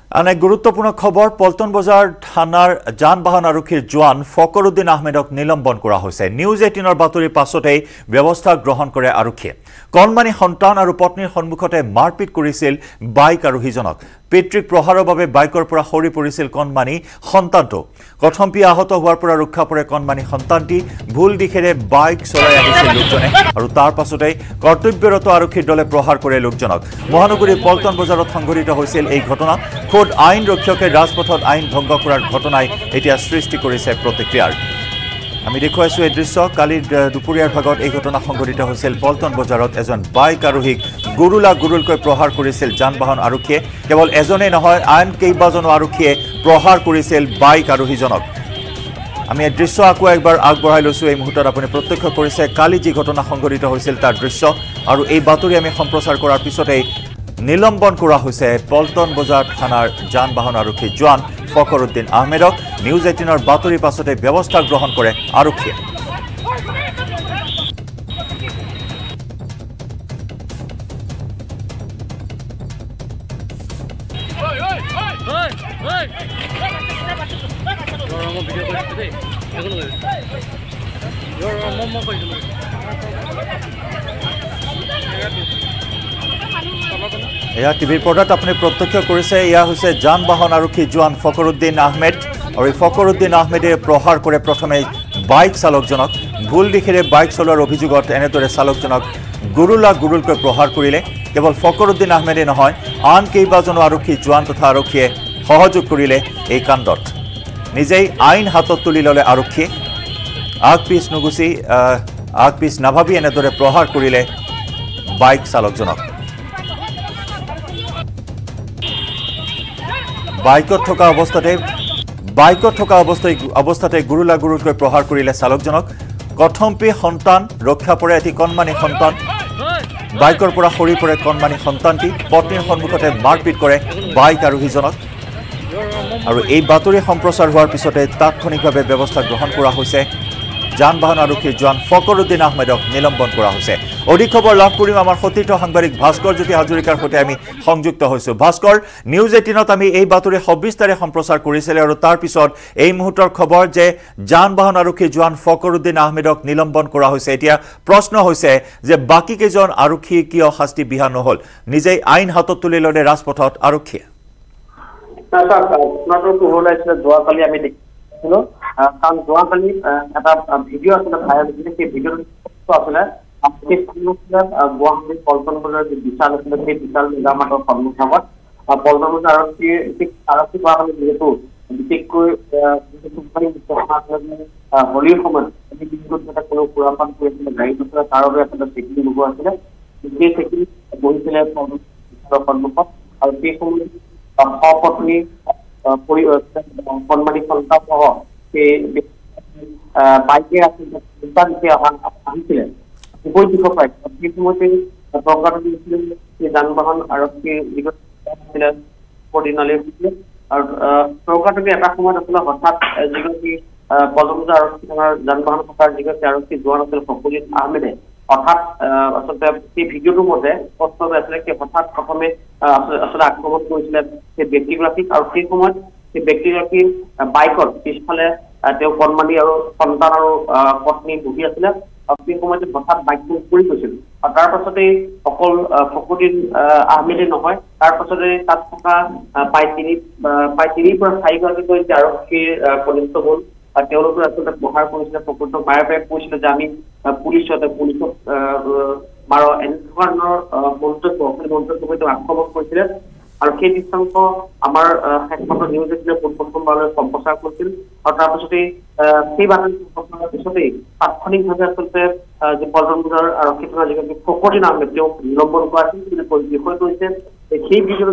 আন এক গুৰুত্বপূৰ্ণ খবৰ পল্টন বজাৰ থানাৰ যান-বাহন আৰক্ষীৰ জোৱান ফকৰুদ্দিন আহমেদক নিলম্বন কৰা হৈছে। নিউজ 18ৰ বাতৰিৰ পাছতেই ব্যৱস্থা গ্ৰহণ কৰে আৰক্ষীয়ে। কণমানি সন্তান আৰু পত্নীৰ সন্মুখতে মাৰপিট কৰিছিল বাইক আৰোহীজনক। পিতৃক প্ৰহাৰৰ বাবে বাইকৰ পৰা সৰি পৰিছিল কণমানি সন্তানটো। কথম্পি আহত হোৱাৰ পৰা ৰক্ষা পৰে কণমানি সন্তানটি। ভুল দিশেৰে বাইক চলাই আহিছিল লোকজনে আৰু তাৰ পাছতেই কৰ্তব্যৰত আৰক্ষীৰ দলে প্ৰহাৰ কৰে লোকজনক। মহানগৰীৰ পল্টন বজাৰত সংঘটিত হৈছিল এই ঘটনা। খোদ আইন ৰক্ষকে ৰাজপথত আইন ভংগ কৰাৰ ঘটনাই এতিয়া সৃষ্টি কৰিছে প্ৰতিক্ৰিয়াৰ। আমি দেখুৱাইছো এই দৃশ্য। কালি দুপৰীয়াৰ ভাগত এই ঘটনা সংঘটিত হৈছিল পল্টন বজাৰত। এজন বাইক আৰোহীক গুৰুলকৈ প্ৰহাৰ কৰিছিল যান-বাহন আৰক্ষীয়ে। কেৱল এজনেই নহয়, আন কেইবাজনো আৰক্ষীয়ে প্ৰহাৰ কৰিছিল বাইক আৰোহীজনক। আমি এই দৃশ্য আকৌ একবাৰ আগবঢ়াই লৈছো। এই মুহূৰ্তত আপুনি প্ৰত্যক্ষ কৰিছে কালি যি ঘটনা সংঘটিত হৈছিল তাৰ দৃশ্য। আৰু এই বাতৰি আমি সম্প্ৰচাৰ কৰাৰ পিছতেই নিলম্বন কৰা হৈছে পল্টন বজাৰ থানাৰ যান-বাহন আৰক্ষী জোৱান ফকৰুদ্দিন আহমেদক। নিউজ 18ৰ বাতৰিৰ পাছতে ব্যৱস্থা গ্ৰহণ কৰে আৰক্ষীয়ে। এয়া টিভিৰ পৰ্দাত আপুনি প্ৰত্যক্ষ কৰিছে। এয়া হৈছে যান-বাহন আৰক্ষী জোৱান ফকৰুদ্দিন আহমেদ। আৰু এই ফকৰুদ্দিন আহমেদে প্ৰহাৰ কৰে প্ৰথমে বাইক চালকজনক। ভুল দিশেৰে বাইক চলোৱাৰ অভিযোগত এনেদৰে চালকজনক গুৰুলকৈ প্ৰহাৰ কৰিলে। কেৱল ফকৰুদ্দিন আহমেদে নহয়, আন কেইবাজনো আৰক্ষী জোৱান তথা আৰক্ষীয়ে সহযোগ কৰিলে এই কাণ্ডত। নিজেই আইন হাতত তুলি ল'লে আৰক্ষীয়ে। আগ পিছ নাভাবি এনেদৰে প্ৰহাৰ কৰিলে বাইক চালকজনক। বাইকত থকা অৱস্থাতে গুৰুলকৈ প্ৰহাৰ কৰিলে চালকজনক। কথম্পি সন্তান ৰক্ষা পৰে এটি কণমানি সন্তান। বাইকৰ পৰা সৰি পৰে কণমানি সন্তানটি। পত্নীৰ সন্মুখতে মাৰপিট কৰে বাইক আৰোহীজনক। আৰু এই বাতৰি সম্প্ৰচাৰ হোৱাৰ পিছতে তাৎক্ষণিকভাৱে ব্যৱস্থা গ্ৰহণ কৰা হৈছে। যান-বাহন আৰক্ষীৰ জোৱান ফকৰুদ্দিন আহমেদক নিলম্বন কৰা হৈছে। অধিক খবৰ লাভ কৰিম আমাৰ সতীৰ্থ সাংবাদিক ভাস্কৰ জ্যোতি হাজৰিকাৰ সৈতে আমি সংযুক্ত হৈছো। ভাস্কৰ, নিউজ 18ত আমি এই বাতৰি সবিস্তাৰে সম্প্ৰচাৰ কৰিছিলে আৰু তাৰ পিছত এই মুহূৰ্তৰ খবৰ যে যান-বাহন আৰক্ষীৰ জোৱান ফকৰুদ্দিন আহমেদক নিলম্বন কৰা হৈছে। এতিয়া প্ৰশ্ন হৈছে যে বাকী কেইজন আৰক্ষী কিয় শাস্তি বিহা নহল? নিজেই আইন হাতত তুলি ল'লে ৰাজপথত আৰক্ষীয়ে। যোৱাকালি আমি দেখিছিলো, কাৰণ যোৱাকালি এটা ভিডিঅ' আছিলে ভাইৰেল হৈছিলে। সেই ভিডিঅ'টো আছিলে গুৱাহাটীৰ পল্টন বজাৰৰ যি বিশাল আছিলে, সেই বিশাল মেগামাৰ্টৰ সন্মুখত পল্টন বজাৰ আৰক্ষী কৰা হ'লে যিহেতু বিশেষকৈ হোলীৰ সময়ত সেই দিনটোত যাতে কোনো সুৰাপান কৰি আছিলে, গাড়ী নচলে, তাৰ বাবে আচলতে চেকিং লগোৱা আছিলে। সেই চেকিং বহিছিলে সন্মুখত। আৰু সেই সময়ত সপত্নী কণমানি সন্তান সহ সেই বাইকে আহিছিলে উভয় দিশৰ পৰাই। সেই সময়তে সেই যান-বাহন আৰক্ষীৰ আছিলে আৰু চৰকাৰটোকে এটা সময়ত আছিলে হঠাৎ যিগৰাকী পল্টন বজাৰ আৰক্ষী থানাৰ যান-বাহন শাখাৰ যিগৰাকী আৰক্ষী জোৱান আছিল ফকৰুদ্দিন আহমেদে হঠাৎ আচলতে সেই ভিডিঅ'টোৰ মতে স্পষ্টভাৱে আছিলে কি হঠাৎ প্ৰথমে আচলতে আক্ৰমণ কৰিছিলে সেই ব্যক্তিগৰাকীক। আৰু সেই সময়ত সেই ব্যক্তিগৰাকীৰ বাইকত পিছফালে তেওঁ কণমানি আৰু সন্তান আৰু পত্নী বহি আছিলে। আৰু সেই সময়তে হঠাৎ বাইকটো পৰি গৈছিল। আৰু তাৰ পাছতেই অকল ফকৰুদ্দিন আহমেদে নহয়, তাৰ পাছতে তাত থকা প্ৰায় 3 পৰা 4গৰাকীকৈ যে আৰক্ষীৰ কনিষ্টবল তেওঁলোকে আচলতে প্ৰহাৰ কৰিছিলে। ফকৰুদ্দিনক মায়ে কৈছিলে যে আমি পুলিচক মাৰ এনেকুৱা ধৰণৰ মন্তব্য তেওঁ আক্ৰমণ কৰিছিলে। আৰু সেই দৃশ্যাংশ আমাৰ শেষমাত্ৰ নিউজ 18 প্ৰথমবাৰলৈ সম্প্ৰচাৰ কৰিছিল। আৰু তাৰ পাছতেই সেই বাতৰি সম্প্ৰচাৰৰ পিছতেই তাৎক্ষণিকভাৱে আচলতে যে পল্টন বজাৰ আৰক্ষী থানাৰ যিগৰাকী ফকৰুদ্দিন আহমেদ তেওঁক নিলম্বন কৰা আছিল বুলি বিষয়টো হৈছে সেই ভিডিঅ'টো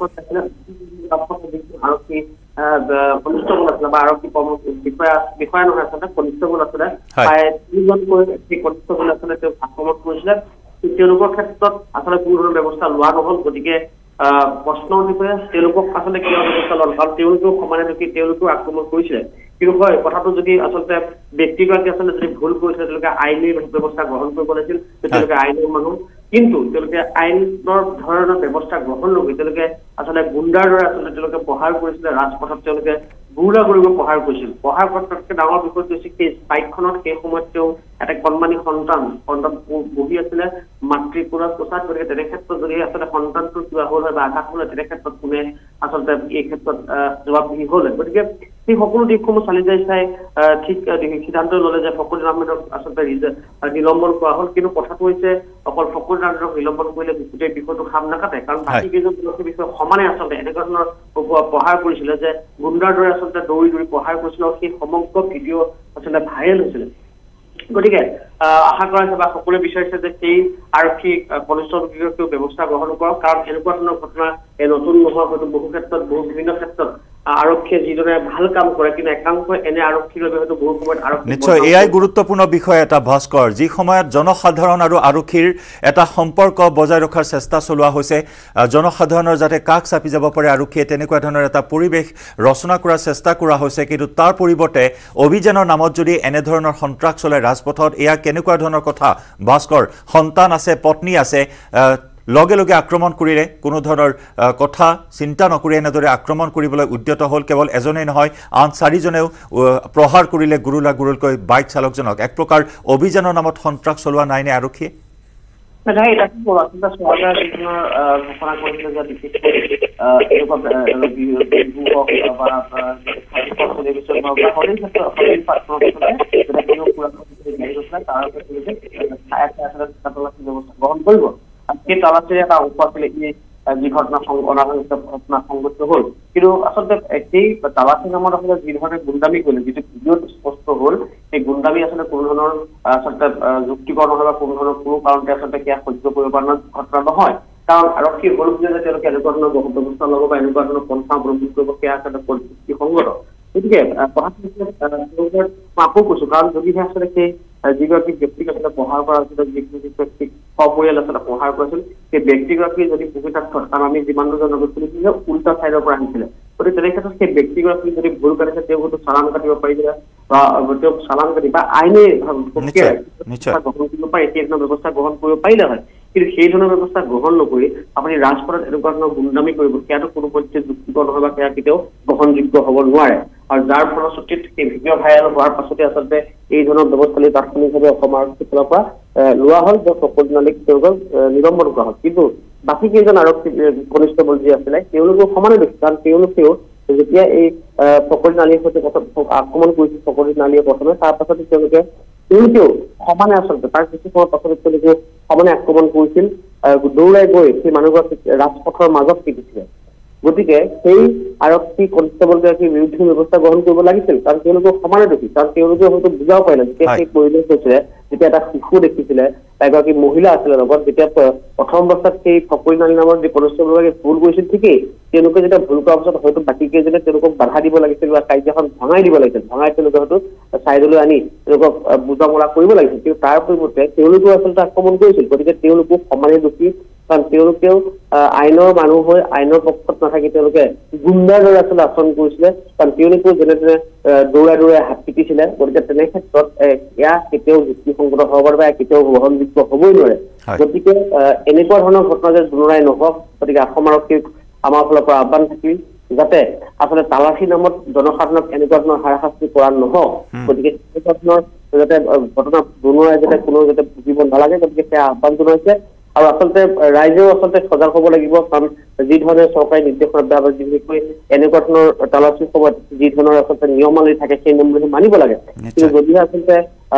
আৰক্ষী কনিষ্টবল আছিলে বা আৰক্ষী বিষয়া নহয়, আচলতে কনিষ্টবল আছিলে। প্ৰায় 3জনকৈ সেই কনিষ্টবল আচলতে তেওঁক আক্ৰমণ কৰিছিলে। তেওঁলোকৰ ক্ষেত্ৰত আচলতে কোনো ধৰণৰ ব্যৱস্থা লোৱা নহল। গতিকে প্ৰশ্ন উঠিছে তেওঁলোকক আচলতে কিয় ব্যৱস্থা ল'ল কাৰণ তেওঁলোকেও সমানে দেখি তেওঁলোকেও আক্ৰমণ কৰিছিলে কিন্তু হয় কথাটো যদি আচলতে ব্যক্তিগৰাকী আচলতে যদি ভুল কৰিছিলে তেওঁলোকে আইনী ব্যৱস্থা গ্ৰহণ কৰিব লাগিছিল তেওঁলোকে আইনৰ মানুহ কিন্তু তেওঁলোকে আইনৰ ধৰণৰ ব্যৱস্থা গ্ৰহণ নকৰি তেওঁলোকে আচলতে গুণ্ডাৰ দৰে আচলতে তেওঁলোকে প্ৰহাৰ কৰিছিলে ৰাজপথত তেওঁলোকে গুৰুলা কৰিব প্ৰহাৰ কৰিছিল প্ৰহাৰ কৰাতকৈ ডাঙৰ বিষয়টো হৈছে সেই বাইকখনত সেই সময়ত তেওঁ এটা কণমানি সন্তান বহি আছিলে মাতৃপুৰত প্ৰচাৰ গতিকে তেনে ক্ষেত্ৰত যদি আচলতে সন্তানটো কিবা হ'ল হয় বা আঘাত হ'ল তেনে ক্ষেত্ৰত কোনে আচলতে এই ক্ষেত্ৰত জবাবদিহি হ'ল গতিকে সেই সকলো দিশসমূহ চালি যাই চাই ঠিক সিদ্ধান্ত ল'লে যে ফখৰুদ্দিন আহমেদক আচলতে নিলম্বন কৰা হ'ল কিন্তু কথাটো হৈছে অকল ফখৰুদ্দিন আহমেদক নিলম্বন কৰিলে গোটেই বিষয়টো খাম নাকাটে কাৰণ বাকী কেইজন সেই বিষয়ে সমানে আচলতে এনেকুৱা ধৰণৰ প্ৰহাৰ কৰিছিলে যে গুণ্ডাৰ দৰে আচলতে দৌৰি দৌৰি প্ৰহাৰ কৰিছিল আৰু সেই সমগ্ৰ ভিডিঅ' আচলতে ভাইৰেল হৈছিলে গতিকে আশা কৰা হৈছে বা সকলোৱে বিচাৰিছে যে সেই আৰক্ষী কনিষ্ঠবৰ্গীয়কেও ব্যৱস্থা গ্ৰহণ কৰক কাৰণ এনেকুৱা ধৰণৰ ঘটনা নতুন নোহোৱা হয়তো বহু ক্ষেত্ৰত বহু বিভিন্ন ক্ষেত্ৰত আৰক্ষীয়ে যিদৰে ভাল কাম কৰে কিন্তু একাংশ এনে আৰক্ষীৰ বাবে হয়তো বহু সময়ত আৰক্ষী নিশ্চয় এয়াই গুৰুত্বপূৰ্ণ বিষয় এটা ভাস্কৰ যি সময়ত জনসাধাৰণ আৰু আৰক্ষীৰ এটা সম্পৰ্ক বজাই ৰখাৰ চেষ্টা চলোৱা হৈছে জনসাধাৰণৰ যাতে কাষ চাপি যাব পাৰে আৰক্ষীয়ে তেনেকুৱা ধৰণৰ এটা পৰিৱেশ ৰচনা কৰাৰ চেষ্টা কৰা হৈছে কিন্তু তাৰ পৰিৱৰ্তে অভিযানৰ নামত যদি এনেধৰণৰ সন্ত্ৰাস চলে ৰাজপথত এয়া কেনেকুৱা ধৰণৰ কথা ভাস্কৰ সন্তান আছে পত্নী আছে লগে লগে আক্ৰমণ কৰিলে কোনো ধৰণৰ কথা চিন্তা নকৰি এনেদৰে আক্ৰমণ কৰিবলৈ উদ্যত হ'ল কেৱল এজনেই নহয় আন চাৰিজনেও প্ৰহাৰ কৰিলে গুৰুলকৈ বাইক চালকজনক এক প্ৰকাৰ অভিযানৰ নামত সন্ত্ৰাস চলোৱা নাই নে আৰক্ষীয়ে ঘোষণা কৰিছিলে যে বিশেষকৈ গ্ৰহণ কৰিব সেই তালাচীৰ এটা অংশ আছিলে যি ঘটনা সংঘটিত হ'ল কিন্তু আচলতে সেই তালাচী নামত আচলতে যি ধৰণে গুণ্ডামি কৰিলে যিটো ভিডিঅ'ত স্পষ্ট হ'ল সেই গুণ্ডামি আচলতে কোনো ধৰণৰ আচলতে যুক্তিকৰ নহয় বা কোনো ধৰণৰ কোনো কাৰণতে আচলতে সেয়া সহ্য কৰিব পৰা ঘটনা নহয় কাৰণ আৰক্ষী হ'ল বুলিয়ে যে তেওঁলোকে এনেকুৱা ধৰণৰ ব্যৱস্থা ল'ব বা এনেকুৱা ধৰণৰ পন্থা অৱলম্বন কৰিব সেয়া আচলতে যুক্তিসংগত গতিকে কথাটো আকৌ কৈছো কাৰণ যদিহে আচলতে সেই যিগৰাকী ব্যক্তিক আচলতে প্ৰহাৰ কৰা হৈছিল যিখিনি ব্যক্তিক সপৰিয়াল আচলতে প্ৰহাৰ কৰিছিল সেই ব্যক্তিগৰাকী যদি প্ৰকৃতাৰ্থত কাৰণ আমি যিমান দুজন শুনিছিলো যে উল্টা চাইডৰ পৰা আহিছিলে গতিকে তেনে ক্ষেত্ৰত সেই ব্যক্তিগৰাকী যদি ভুল কৰিছে তেওঁ হয়তো চালান কাটিব পাৰিছিলে বা তেওঁক চালান কাটি বা আইনে প্ৰক্ৰিয়াৰে গ্ৰহণ কৰিব পাৰে সেই ধৰণৰ ব্যৱস্থা গ্ৰহণ কৰিব পাৰিলে হয় কিন্তু সেই ধৰণৰ ব্যৱস্থা গ্ৰহণ নকৰি আপুনি ৰাজপথত এনেকুৱা ধৰণৰ গুণ্ডামি কৰিব সেয়াটো কোনো পৰ্যায়ত যুক্তিকৰ নহয় বা সেয়া কেতিয়াও গ্ৰহণযোগ্য হ'ব নোৱাৰে আৰু যাৰ ফলশ্ৰুতিত সেই ভিডিঅ' ভাইৰেল হোৱাৰ পাছতে আচলতে এই ধৰণৰ ব্যৱস্থা তাৎক্ষণিকভাৱে অসম আৰক্ষীৰ ফালৰ পৰা লোৱা হ'ল যে ফখৰুদ্দিন আলীক তেওঁলোকক নিলম্বন কৰা হ'ল কিন্তু বাকী কেইজন আৰক্ষী কনিষ্ঠবল যি আছিলে তেওঁলোকেও সমানে দোষী কাৰণ তেওঁলোকেও যেতিয়া এই ফখৰুদ্দিন আলীৰ সৈতে আক্ৰমণ কৰিছিল ফখৰুদ্দিন আলীয়ে প্ৰথমে তাৰ পাছতে তেওঁলোকেও সমানে আচলতে তাৰ কিছু সময়ৰ পাছতে তেওঁলোকে সমানে আক্ৰমণ কৰিছিল দৌৰাই গৈ সেই মানুহগৰাকীক ৰাজপথৰ মাজত পিটিছিলে গতিকে সেই আৰক্ষী কনিষ্ঠবলগৰাকীৰ বিৰুদ্ধে ব্যৱস্থা গ্ৰহণ কৰিব লাগিছিল কাৰণ তেওঁলোকে সমানে দোষী কাৰণ তেওঁলোকে হয়তো বুজাব পাৰিলে যেতিয়া সেই পৰিৱেশ হৈছিলে যেতিয়া এটা শিশু দেখিছিলে এগৰাকী মহিলা আছিলে লগত যেতিয়া প্ৰথম অৱস্থাত সেই ফখৰুদ্দিন আলী নামৰ যি কনিষ্ঠবলগৰাকীয়ে ভুল কৰিছিল ঠিকেই তেওঁলোকে যেতিয়া ভুল কৰাৰ পিছত হয়তো বাকী কেইজনে তেওঁলোকক বাধা দিব লাগিছিল বা কাৰ্যখন ভঙাই দিব লাগিছিল ভঙাই তেওঁলোকে হয়তো চাইডলৈ আনি তেওঁলোকক বুজা মৰা কৰিব লাগিছিল কিন্তু তাৰ পৰিৱৰ্তে তেওঁলোকেও আচলতে আক্ৰমণ কৰিছিল গতিকে তেওঁলোকো সমানে দোষী কাৰণ তেওঁলোকেও আইনৰ মানুহ হৈ আইনৰ পক্ষত নাথাকি তেওঁলোকে গুণ্ডাৰ দৰে আচলতে আচৰণ কৰিছিলে কাৰণ তেওঁলোকেও যেনে তেনে দৌৰাই দৌৰাই হাত পিটিছিলে গতিকে তেনে ক্ষেত্ৰত এয়া কেতিয়াও যুক্তিসংগত হ'ব পাৰে বা কেতিয়াও গ্ৰহণযোগ্য হ'বই নোৱাৰে গতিকে এনেকুৱা ধৰণৰ ঘটনা যে পুনৰাই নহওক গতিকে অসম আৰক্ষীক আমাৰ ফালৰ পৰা আহ্বান থাকিল যাতে আচলতে তালাচী নামত জনসাধাৰণক এনেকুৱা ধৰণৰ হাৰাশাস্তি কৰা নহওক গতিকে এনেকুৱা ধৰণৰ যাতে ঘটনা পুনৰাই যাতে কোনো যাতে ভুগিব নালাগে গতিকে সেয়া আহ্বান জনাইছে আৰু আচলতে ৰাইজেও আচলতে সজাগ হ'ব লাগিব কাৰণ যি ধৰণে চৰকাৰী নিৰ্দেশনা বিশেষকৈ এনেকুৱা ধৰণৰ তালাচীৰ সময়ত যি ধৰণৰ আচলতে নিয়মাৱলী থাকে সেই নিয়মসমূহ মানিব লাগে কিন্তু যদিহে আচলতে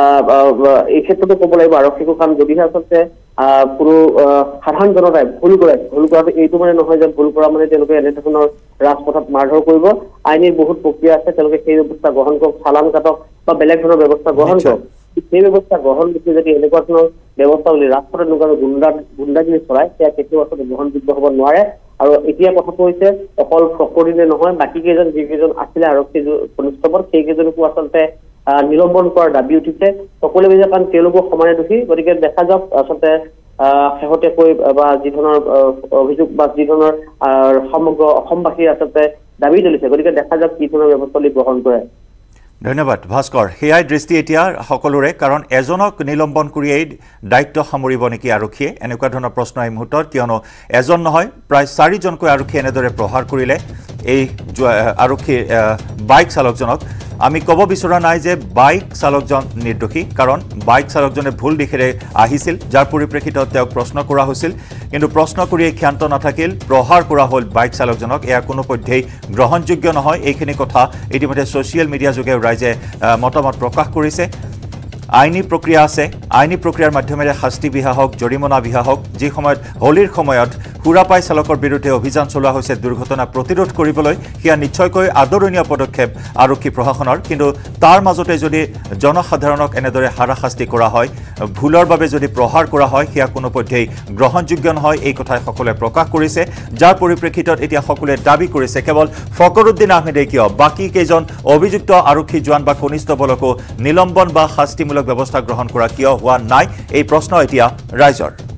এই ক্ষেত্ৰতো ক'ব লাগিব আৰক্ষীকো কাৰণ যদিহে আচলতে কোনো সাধাৰণ জনতাই ভুল কৰাটো এইটো মানে নহয় যে ভুল কৰা মানে তেওঁলোকে এনে ধৰণৰ ৰাজপথত মাৰধৰ কৰিব আইনীৰ বহুত প্ৰক্ৰিয়া আছে তেওঁলোকে সেই ব্যৱস্থা গ্ৰহণ কৰক চালান কাটক বা বেলেগ ধৰণৰ ব্যৱস্থা গ্ৰহণ কৰক সেই ব্যৱস্থা গ্ৰহণ কৰি যদি এনেকুৱা ধৰণৰ ব্যৱস্থা বুলি ৰাজপথত এনেকুৱা গুণ্ডাগিৰি চলাই সেয়া কেতিয়াও আচলতে গ্ৰহণযোগ্য হ'ব নোৱাৰে আৰু এতিয়া কথাটো হৈছে অকল ফখৰুদ্দিনে নহয় বাকী কেইজন যিকেইজন আছিলে আৰক্ষী কনিষ্ঠবল সেইকেইজনকো আচলতে নিলম্বন কৰাৰ দাবী উঠিছে সকলোৱে বুজে কাৰণ তেওঁলোকো সমানে দোষী গতিকে দেখা যাওক আচলতে শেহতীয়াকৈ বা যি ধৰণৰ অভিযোগ বা যি ধৰণৰ সমগ্ৰ অসমবাসীৰ আচলতে দাবী তুলিছে গতিকে দেখা যাওক কি ধৰণৰ ব্যৱস্থা গ্ৰহণ কৰে ধন্যবাদ ভাস্কৰ সেয়াই দৃষ্টি এতিয়া সকলোৰে কাৰণ এজনক নিলম্বন কৰিয়েই দায়িত্ব সামৰিব নেকি আৰক্ষীয়ে এনেকুৱা ধৰণৰ প্ৰশ্ন এই মুহূৰ্তত কিয়নো এজন নহয় প্ৰায় 4জনকৈ আৰক্ষী এনেদৰে প্ৰহাৰ কৰিলে এই আৰক্ষী বাইক চালকজনক আমি ক'ব বিচৰা নাই যে বাইক চালকজন নিৰ্দোষী কাৰণ বাইক চালকজনে ভুল দিশেৰে আহিছিল যাৰ পৰিপ্ৰেক্ষিতত তেওঁক প্ৰশ্ন কৰা হৈছিল কিন্তু প্ৰশ্ন কৰিয়েই ক্ষান্ত নাথাকিল প্ৰহাৰ কৰা হ'ল বাইক চালকজনক এয়া কোনোপধ্যেই গ্ৰহণযোগ্য নহয় এইখিনি কথা ইতিমধ্যে ছ'চিয়েল মিডিয়া যোগে ৰাইজে মতামত প্ৰকাশ কৰিছে আইনী প্ৰক্ৰিয়া আছে আইনী প্ৰক্ৰিয়াৰ মাধ্যমেৰে শাস্তি বিহা হওক জৰিমনা বিহা হওক যি সময়ত হোলীৰ সময়ত সুৰাপাই চালকৰ বিৰুদ্ধে অভিযান চলোৱা হৈছে দুৰ্ঘটনা প্ৰতিৰোধ কৰিবলৈ সেয়া নিশ্চয়কৈ আদৰণীয় পদক্ষেপ আৰক্ষী প্ৰশাসনৰ কিন্তু তাৰ মাজতে যদি জনসাধাৰণক এনেদৰে হাৰাশাস্তি কৰা হয় ভুলৰ বাবে যদি প্ৰহাৰ কৰা হয় সেয়া কোনোপধ্যেই গ্ৰহণযোগ্য নহয় এই কথাই সকলোৱে প্ৰকাশ কৰিছে যাৰ পৰিপ্ৰেক্ষিতত এতিয়া সকলোৱে দাবী কৰিছে কেৱল ফকৰুদ্দিন আহমেদে কিয় বাকী কেইজন অভিযুক্ত আৰক্ষী জোৱান বা কনিষ্ঠবলকো নিলম্বন বা শাস্তিমূলক ব্যৱস্থা গ্ৰহণ কৰা কিয় হোৱা নাই এই প্ৰশ্ন এতিয়া ৰাইজৰ